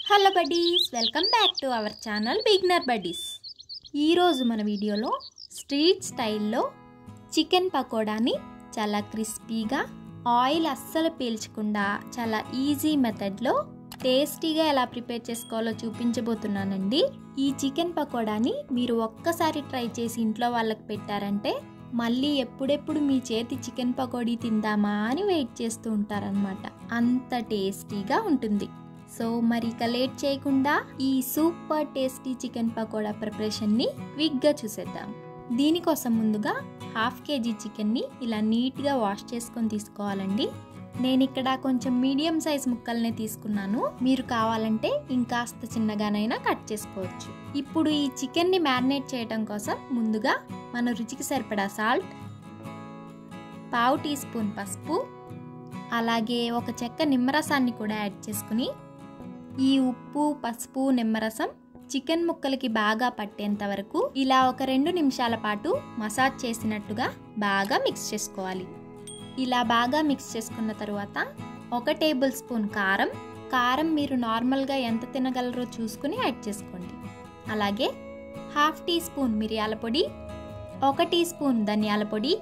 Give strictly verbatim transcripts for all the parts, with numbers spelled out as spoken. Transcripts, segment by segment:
Hello buddies, welcome back to our channel beginner buddies. ఈరోజు మన వీడియోలో స్ట్రీట్ స్టైల్లో చికెన్ పకోడాని చాలా క్రిస్పీగా, ఆయిల్ అస్సలు పీల్చకుండా చాలా ఈజీ మెథడ్లో టేస్టీగా ఎలా ప్రిపేర్ చేసుకోవాలో చూపించబోతున్నానండి. ఈ చికెన్ పకోడాని మీరు ఒక్కసారి ట్రై చేసి ఇంట్లో వాళ్ళకి పెట్టారంటే మళ్ళీ ఎప్పుడెప్పుడు మీ చేతి చికెన్ పకోడీ తిందామా అని వెయిట్ చేస్తూ ఉంటారనమాట. అంత టేస్టీగా ఉంటుంది. సో మరి ఇక లేట్ చేయకుండా ఈ సూపర్ టేస్టీ చికెన్ పకోడా ప్రిపరేషన్ని క్విక్గా చూసేద్దాం. దీనికోసం ముందుగా హాఫ్ కేజీ చికెన్ని ఇలా నీట్గా వాష్ చేసుకొని తీసుకోవాలండి. నేను ఇక్కడ కొంచెం మీడియం సైజ్ ముక్కల్ని తీసుకున్నాను. మీరు కావాలంటే ఇంకాస్త చిన్నగానైనా కట్ చేసుకోవచ్చు. ఇప్పుడు ఈ చికెన్ని మ్యారినేట్ చేయడం కోసం ముందుగా మన రుచికి సరిపడా సాల్ట్, పావు టీ స్పూన్ పసుపు, అలాగే ఒక చెక్క నిమ్మరసాన్ని కూడా యాడ్ చేసుకుని ఈ ఉప్పు, పసుపు, నిమ్మరసం చికెన్ ముక్కలకి బాగా పట్టేంత వరకు ఇలా ఒక రెండు నిమిషాల పాటు మసాజ్ చేసినట్టుగా బాగా మిక్స్ చేసుకోవాలి. ఇలా బాగా మిక్స్ చేసుకున్న తర్వాత ఒక టేబుల్ స్పూన్ కారం కారం మీరు నార్మల్గా ఎంత తినగలరో చూసుకుని యాడ్ చేసుకోండి. అలాగే హాఫ్ టీ స్పూన్ మిరియాల పొడి, ఒక టీ స్పూన్ ధనియాల పొడి,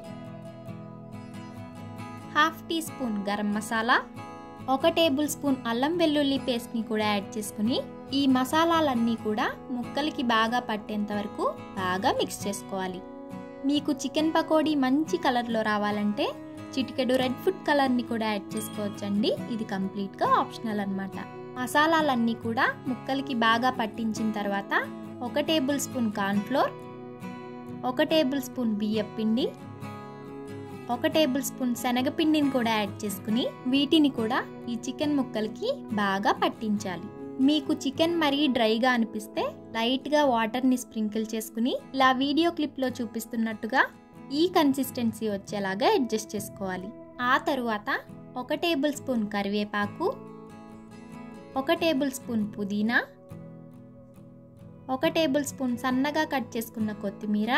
half teaspoon garam masala, ఒక టేబుల్ స్పూన్ అల్లం వెల్లుల్లి పేస్ట్ని కూడా యాడ్ చేసుకుని ఈ మసాలాలన్నీ కూడా ముక్కలకి బాగా పట్టేంత వరకు బాగా మిక్స్ చేసుకోవాలి. మీకు చికెన్ పకోడీ మంచి కలర్లో రావాలంటే చిటికెడు రెడ్ ఫుడ్ కలర్ని కూడా యాడ్ చేసుకోవచ్చండి. ఇది కంప్లీట్గా ఆప్షనల్ అనమాట. మసాలాలన్నీ కూడా ముక్కలకి బాగా పట్టించిన తర్వాత ఒక టేబుల్ స్పూన్ కార్న్ఫ్లోర్, ఒక టేబుల్ స్పూన్ బియ్యం పిండి, ఒక టేబుల్ స్పూన్ శనగపిండిని కూడా యాడ్ చేసుకుని వీటిని కూడా ఈ చికెన్ ముక్కలకి బాగా పట్టించాలి. మీకు చికెన్ మరీ డ్రైగా అనిపిస్తే లైట్గా వాటర్ని స్ప్రింకిల్ చేసుకుని ఇలా వీడియో క్లిప్లో చూపిస్తున్నట్టుగా ఈ కన్సిస్టెన్సీ వచ్చేలాగా అడ్జస్ట్ చేసుకోవాలి. ఆ తరువాత ఒక టేబుల్ స్పూన్ కరివేపాకు, ఒక టేబుల్ స్పూన్ పుదీనా, ఒక టేబుల్ స్పూన్ సన్నగా కట్ చేసుకున్న కొత్తిమీర,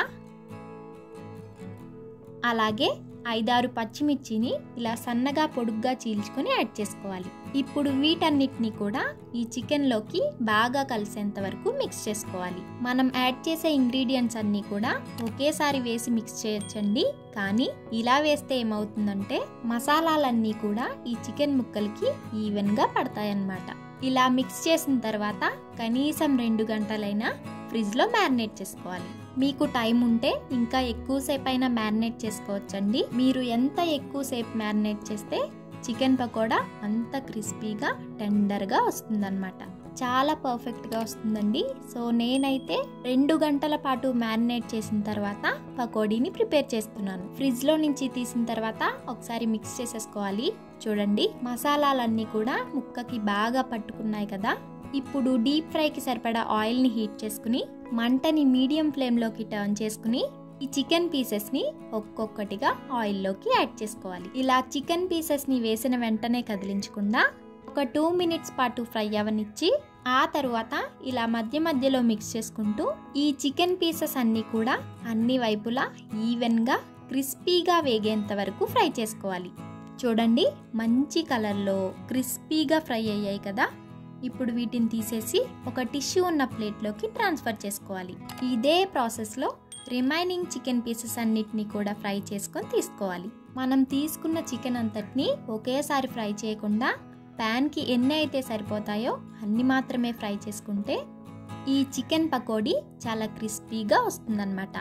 అలాగే ఐదారు పచ్చిమిర్చిని ఇలా సన్నగా పొడుగ్గా చీల్చుకొని యాడ్ చేసుకోవాలి. ఇప్పుడు వీటన్నిటిని కూడా ఈ చికెన్లోకి బాగా కలిసేంత వరకు మిక్స్ చేసుకోవాలి. మనం యాడ్ చేసే ఇంగ్రీడియంట్స్ అన్నీ కూడా ఒకేసారి వేసి మిక్స్ చేయొచ్చండి. కానీ ఇలా వేస్తే ఏమవుతుందంటే మసాలాలన్నీ కూడా ఈ చికెన్ ముక్కలకి ఈవెన్గా పడతాయన్నమాట. ఇలా మిక్స్ చేసిన తర్వాత కనీసం రెండు గంటలైనా ఫ్రిడ్జ్లో మ్యారినేట్ చేసుకోవాలి. మీకు టైం ఉంటే ఇంకా ఎక్కువసేపు అయినా మ్యారినేట్ చేసుకోవచ్చండి. మీరు ఎంత ఎక్కువసేపు మ్యారినేట్ చేస్తే చికెన్ పకోడా అంత క్రిస్పీగా టెండర్గా వస్తుందన్నమాట. చాలా పర్ఫెక్ట్గా వస్తుందండి. సో నేనైతే రెండు గంటల పాటు మ్యారినేట్ చేసిన తర్వాత పకోడీని ప్రిపేర్ చేస్తున్నాను. ఫ్రిడ్జ్లో నుంచి తీసిన తర్వాత ఒకసారి మిక్స్ చేసేసుకోవాలి. చూడండి, మసాలాలన్నీ కూడా ముక్కకి బాగా పట్టుకున్నాయి కదా. ఇప్పుడు డీప్ ఫ్రైకి సరిపడా ఆయిల్ని హీట్ చేసుకుని మంటని మీడియం ఫ్లేమ్లోకి టర్న్ చేసుకుని ఈ చికెన్ పీసెస్ని ఒక్కొక్కటిగా ఆయిల్లోకి యాడ్ చేసుకోవాలి. ఇలా చికెన్ పీసెస్ని వేసిన వెంటనే కదిలించకుండా ఒక టూ మినిట్స్ పాటు ఫ్రై అవనిచ్చి ఆ తర్వాత ఇలా మధ్య మధ్యలో మిక్స్ చేసుకుంటూ ఈ చికెన్ పీసెస్ అన్నీ కూడా అన్ని వైపులా ఈవెన్గా క్రిస్పీగా వేగేంత వరకు ఫ్రై చేసుకోవాలి. చూడండి, మంచి కలర్లో క్రిస్పీగా ఫ్రై అయ్యాయి కదా. ఇప్పుడు వీటిని తీసేసి ఒక టిష్యూ ఉన్న ప్లేట్లోకి ట్రాన్స్ఫర్ చేసుకోవాలి. ఇదే ప్రాసెస్లో రిమైనింగ్ చికెన్ పీసెస్ అన్నిటినీ కూడా ఫ్రై చేసుకొని తీసుకోవాలి. మనం తీసుకున్న చికెన్ అంతటిని ఒకేసారి ఫ్రై చేయకుండా ప్యాన్కి ఎన్ని అయితే సరిపోతాయో అన్ని మాత్రమే ఫ్రై చేసుకుంటే ఈ చికెన్ పకోడీ చాలా క్రిస్పీగా వస్తుందన్నమాట.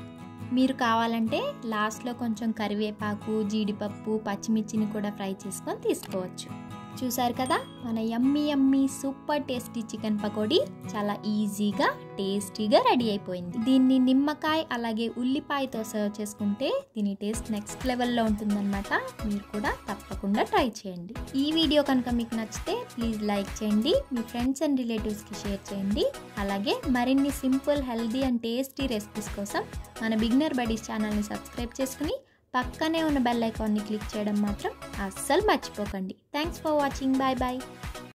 మీరు కావాలంటే లాస్ట్లో కొంచెం కరివేపాకు, జీడిపప్పు, పచ్చిమిర్చిని కూడా ఫ్రై చేసుకొని తీసుకోవచ్చు. చూసారు కదా, మన yummy yummy super tasty chicken pakodi చాలా ఈజీగా టేస్టీగా రెడీ అయిపోయింది. దీన్ని నిమ్మకాయ అలాగే ఉల్లిపాయతో సర్వ్ చేసుకుంటే దీని టేస్ట్ నెక్స్ట్ లెవెల్లో ఉంటుందన్నమాట. మీరు కూడా తప్పకుండా ట్రై చేయండి. ఈ వీడియో కనుక మీకు నచ్చితే ప్లీజ్ లైక్ చేయండి, మీ ఫ్రెండ్స్ అండ్ రిలేటివ్స్కి షేర్ చేయండి. అలాగే మరిన్ని simple, healthy and tasty recipes కోసం మన బిగినర్ బడ్డీస్ ఛానల్ని సబ్స్క్రైబ్ చేసుకుని పక్కనే ఉన్న బెల్ ఐకాన్ని క్లిక్ చేయడం మాత్రం అస్సలు మర్చిపోకండి. Thanks for watching. Bye bye.